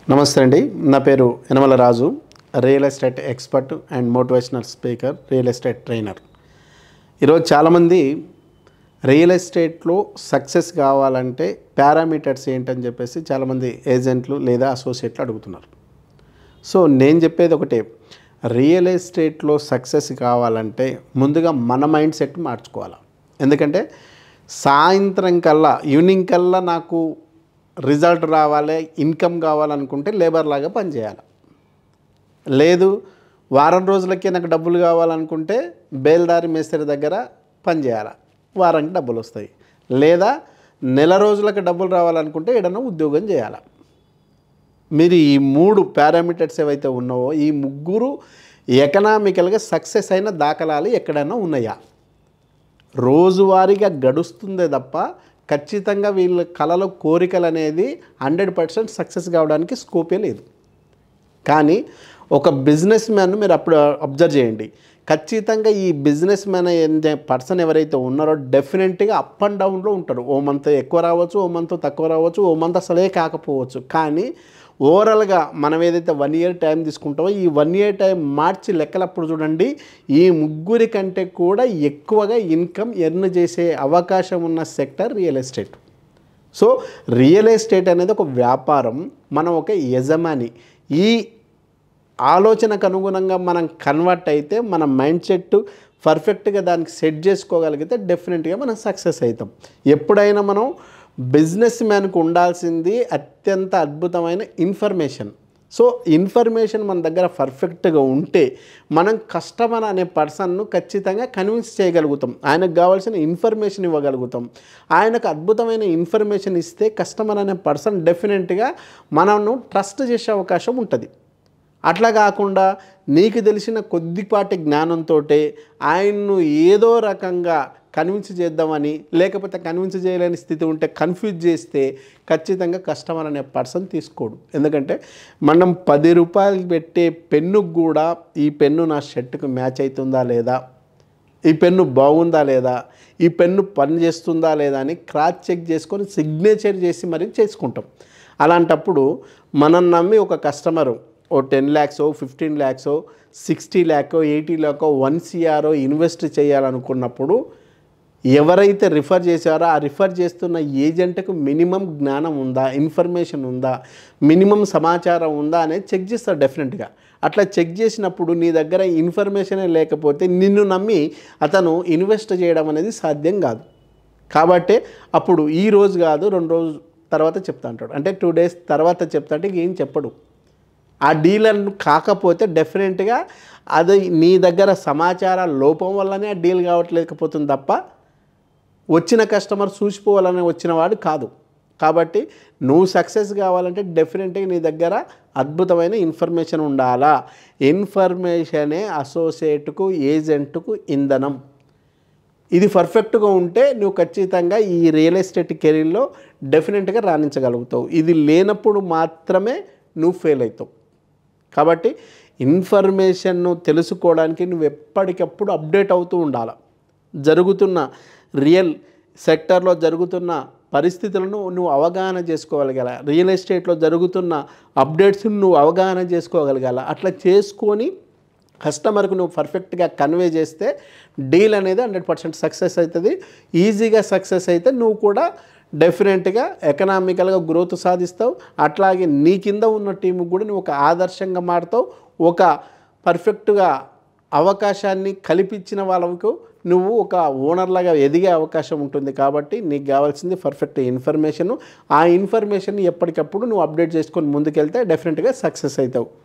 నమస్తే అండి. నా పేరు Yanamala Raju. Real estate expert and motivational speaker, real estate trainer. ఈరోజు చాలామంది రియల్ ఎస్టేట్లో సక్సెస్ కావాలంటే పారామీటర్స్ ఏంటని చెప్పేసి చాలామంది ఏజెంట్లు లేదా అసోసియేట్లు అడుగుతున్నారు. సో నేను చెప్పేది ఒకటే, రియల్ ఎస్టేట్లో సక్సెస్ కావాలంటే ముందుగా మన మైండ్ సెట్ మార్చుకోవాలి. ఎందుకంటే సాయంత్రం కల్లా, ఈవినింగ్ కల్లా నాకు రిజల్ట్ రావాలి, ఇన్కమ్ కావాలనుకుంటే లేబర్ లాగా పనిచేయాలి. లేదు వారం రోజులకే నాకు డబ్బులు కావాలనుకుంటే బేల్దారి మేస్త్రి దగ్గర పనిచేయాలి, వారానికి డబ్బులు వస్తాయి. లేదా నెల రోజులకు డబ్బులు రావాలనుకుంటే ఏదైనా ఉద్యోగం చేయాలి. మీరు ఈ 3 పారామీటర్స్ ఏవైతే ఉన్నావో, ఈ ముగ్గురు ఎకనామికల్గా సక్సెస్ అయిన దాఖలాలు ఎక్కడైనా ఉన్నాయా? రోజువారీగా గడుస్తుందే తప్ప ఖచ్చితంగా వీళ్ళ కళల కోరికలు అనేది 100% సక్సెస్ కావడానికి స్కోపే లేదు. కానీ ఒక బిజినెస్ మ్యాన్ మీరు అప్పుడు అబ్జర్వ్ చేయండి, ఖచ్చితంగా ఈ బిజినెస్ మ్యాన్ పర్సన్ ఎవరైతే ఉన్నారో డెఫినెట్గా అప్ అండ్ డౌన్లో ఉంటారు. ఓ మంత్ ఎక్కువ రావచ్చు, ఓ మంత్ తక్కువ రావచ్చు, ఓ మంత్ అసలే కాకపోవచ్చు. కానీ ఓవరాల్గా మనం ఏదైతే 1 ఇయర్ టైం తీసుకుంటామో, ఈ 1 ఇయర్ టైం మార్చి లెక్కలప్పుడు చూడండి, ఈ ముగ్గురి కంటే కూడా ఎక్కువగా ఇన్కమ్ ఎర్న్ చేసే అవకాశం ఉన్న sector real estate. So real estate అనేది ఒక వ్యాపారం, మనం ఒక యజమాని. ఈ ఆలోచనకు అనుగుణంగా మనం కన్వర్ట్ అయితే, మన మైండ్ సెట్ పర్ఫెక్ట్గా దానికి సెట్ చేసుకోగలిగితే డెఫినెట్గా మనం సక్సెస్ అవుతాం. ఎప్పుడైనా మనం బిజినెస్ మ్యాన్కు ఉండాల్సింది అత్యంత అద్భుతమైన ఇన్ఫర్మేషన్. సో ఇన్ఫర్మేషన్ మన దగ్గర పర్ఫెక్ట్గా ఉంటే మనం కస్టమర్ అనే పర్సన్ను ఖచ్చితంగా కన్విన్స్ చేయగలుగుతాం, ఆయనకు కావాల్సిన ఇన్ఫర్మేషన్ ఇవ్వగలుగుతాం. ఆయనకు అద్భుతమైన ఇన్ఫర్మేషన్ ఇస్తే కస్టమర్ అనే పర్సన్ డెఫినెట్గా మనను ట్రస్ట్ చేసే అవకాశం ఉంటుంది. అట్లా కాకుండా నీకు తెలిసిన కొద్దిపాటి జ్ఞానంతో ఆయన్ను ఏదో రకంగా కన్విన్స్ చేద్దామని, లేకపోతే కన్విన్స్ చేయలేని స్థితి ఉంటే కన్ఫ్యూజ్ చేస్తే ఖచ్చితంగా కస్టమర్ అనే పర్సన్ తీసుకోడు. ఎందుకంటే మనం 10 రూపాయలు పెట్టే పెన్నుకు కూడా ఈ పెన్ను నా షర్ట్కు మ్యాచ్ అవుతుందా లేదా, ఈ పెన్ను బాగుందా లేదా, ఈ పెన్ను పని చేస్తుందా లేదా అని క్రాస్ చెక్ చేసుకొని సిగ్నేచర్ చేసి మరీ చేసుకుంటాం. అలాంటప్పుడు మనం నమ్మి ఒక కస్టమరు ఓ 10 lakhs, 15 lakhs, 60 lakhs, 80 lakhs, 1 crore invest చేయాలనుకున్నప్పుడు ఎవరైతే రిఫర్ చేశారో ఆ రిఫర్ చేస్తున్న ఏజెంట్కు మినిమం జ్ఞానం ఉందా, ఇన్ఫర్మేషన్ ఉందా, మినిమం సమాచారం ఉందా అనేది చెక్ చేస్తారు డెఫినెట్గా. అట్లా చెక్ చేసినప్పుడు నీ దగ్గర ఇన్ఫర్మేషనే లేకపోతే నిన్ను నమ్మి అతను ఇన్వెస్ట్ చేయడం అనేది సాధ్యం కాదు. కాబట్టి అప్పుడు ఈ రోజు కాదు, 2 రోజుల తర్వాత చెప్తా అంటాడు. అంటే 2 days తర్వాత చెప్తా అంటే ఏం చెప్పడు. ఆ డీలర్ కాకపోతే డెఫినెట్గా అది నీ దగ్గర సమాచార లోపం వల్లనే ఆ డీల్ కావట్లేకపోతుంది తప్ప వచ్చిన కస్టమర్ చూసిపోవాలని వచ్చిన వాడు కాదు. కాబట్టి నువ్వు సక్సెస్ కావాలంటే డెఫినెట్గా నీ దగ్గర అద్భుతమైన ఇన్ఫర్మేషన్ ఉండాలా. ఇన్ఫర్మేషనే అసోసియేట్కు, ఏజెంట్కు ఇంధనం. ఇది పర్ఫెక్ట్గా ఉంటే నువ్వు ఖచ్చితంగా ఈ రియల్ ఎస్టేట్ కెరీర్లో డెఫినెట్గా రాణించగలుగుతావు. ఇది లేనప్పుడు మాత్రమే నువ్వు ఫెయిల్ అవుతావు. కాబట్టి ఇన్ఫర్మేషన్ను తెలుసుకోవడానికి నువ్వు ఎప్పటికప్పుడు అప్డేట్ అవుతూ ఉండాలి. జరుగుతున్న రియల్ సెక్టర్లో జరుగుతున్న పరిస్థితులను నువ్వు అవగాహన చేసుకోగలగాల, రియల్ ఎస్టేట్లో జరుగుతున్న అప్డేట్స్ను నువ్వు అవగాహన చేసుకోగలగాల. అట్లా చేసుకొని కస్టమర్కు నువ్వు పర్ఫెక్ట్గా కన్వే చేస్తే డీల్ అనేది 100% సక్సెస్ అవుతుంది. ఈజీగా సక్సెస్ అయితే నువ్వు కూడా డెఫినెట్గా ఎకనామికల్గా గ్రోత్ సాధిస్తావు. అట్లాగే నీ కింద ఉన్న టీముకు కూడా నువ్వు ఒక ఆదర్శంగా మారుతావు. ఒక పర్ఫెక్ట్గా అవకాశాన్ని కల్పించిన వాళ్ళకు నువ్వు ఒక ఓనర్లాగా ఎదిగే అవకాశం ఉంటుంది. కాబట్టి నీకు కావాల్సింది పర్ఫెక్ట్ ఇన్ఫర్మేషను. ఆ ఇన్ఫర్మేషన్ ఎప్పటికప్పుడు నువ్వు అప్డేట్ చేసుకొని ముందుకెళ్తే డెఫినెట్గా సక్సెస్ అవుతావు.